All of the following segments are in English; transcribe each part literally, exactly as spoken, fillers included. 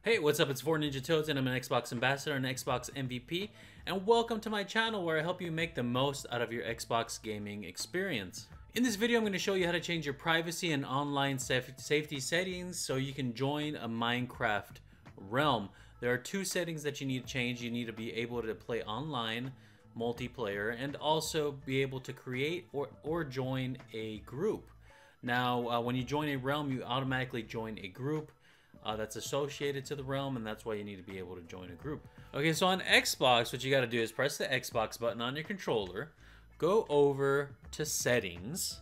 Hey, what's up? It's four Ninja Toads and I'm an Xbox Ambassador and Xbox M V P, and welcome to my channel where I help you make the most out of your Xbox gaming experience. In this video, I'm going to show you how to change your privacy and online safety settings so you can join a Minecraft realm. There are two settings that you need to change. You need to be able to play online multiplayer and also be able to create or, or join a group. Now, uh, when you join a realm, you automatically join a group Uh, that's associated to the realm, and that's why you need to be able to join a group. Okay, so on Xbox, what you got to do is press the Xbox button on your controller, go over to settings,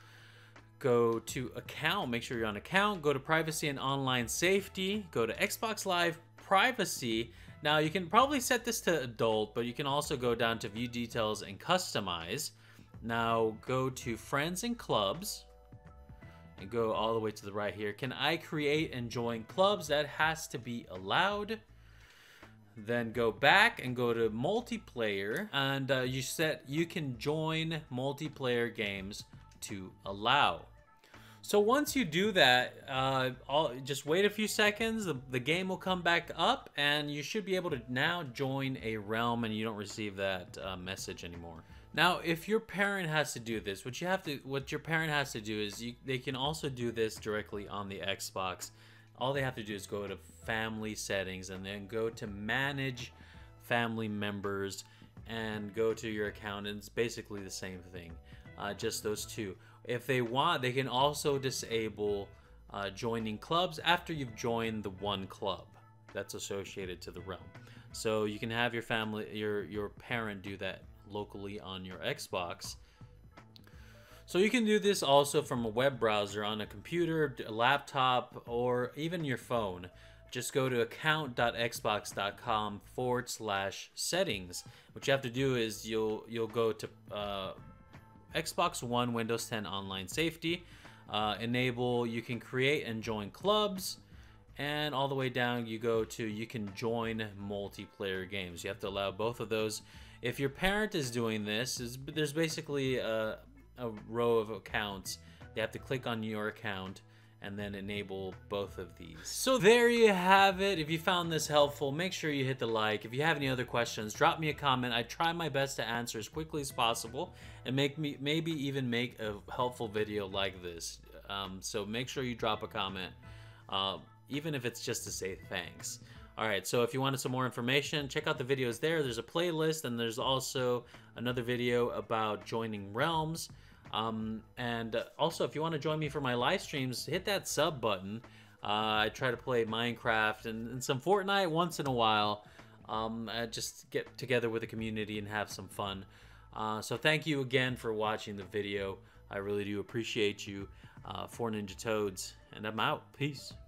go to account, make sure you're on account, go to privacy and online safety, go to Xbox Live privacy. Now you can probably set this to adult, but you can also go down to view details and customize. Now go to friends and clubs, and go all the way to the right here. Can I create and join clubs? That has to be allowed. Then go back and go to multiplayer, and uh, you set you can join multiplayer games to allow. So once you do that, uh, I'll just wait a few seconds. The, the game will come back up, and you should be able to now join a realm, and you don't receive that uh, message anymore. Now, if your parent has to do this, what you have to, what your parent has to do is you, they can also do this directly on the Xbox. All they have to do is go to family settings and then go to manage family members and go to your account. And it's basically the same thing, uh, just those two. If they want, they can also disable uh, joining clubs after you've joined the one club that's associated to the realm. So you can have your family, your your parent do that locally on your Xbox. So you can do this also from a web browser on a computer, a laptop, or even your phone. Just go to account.xbox.com forward slash settings. What you have to do is you'll you'll go to uh, Xbox One, Windows ten Online Safety, uh, enable, you can create and join clubs, and all the way down you go to you can join multiplayer games. You have to allow both of those. If your parent is doing this, is there's basically a, a row of accounts. They have to click on your account and then enable both of these. So there you have it. If you found this helpful, make sure you hit the like. If you have any other questions, drop me a comment. I try my best to answer as quickly as possible and make me maybe even make a helpful video like this. Um, so make sure you drop a comment, uh, even if it's just to say thanks. Alright, so if you wanted some more information, check out the videos there. There's a playlist, and there's also another video about joining realms. Um, and uh, also, if you want to join me for my live streams, hit that sub button. Uh, I try to play Minecraft and, and some Fortnite once in a while. Um, I just get together with the community and have some fun. Uh, so thank you again for watching the video. I really do appreciate you. Uh, four Ninja Toads, and I'm out. Peace.